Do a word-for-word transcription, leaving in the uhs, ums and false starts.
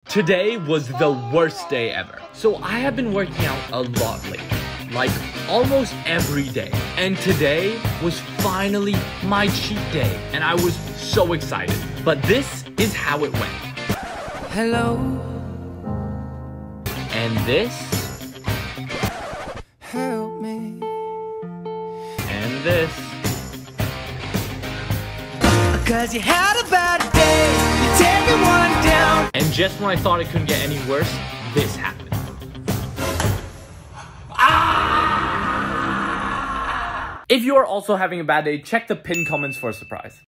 Today was the worst day ever. So I have been working out a lot lately, like almost every day. And today was finally my cheat day, and I was so excited. But this is how it went. Hello. And this. Help me. And this. Cause you had a bad day, you take me one down. And just when I thought it couldn't get any worse, this happened. Ah! If you are also having a bad day, check the pinned comments for a surprise.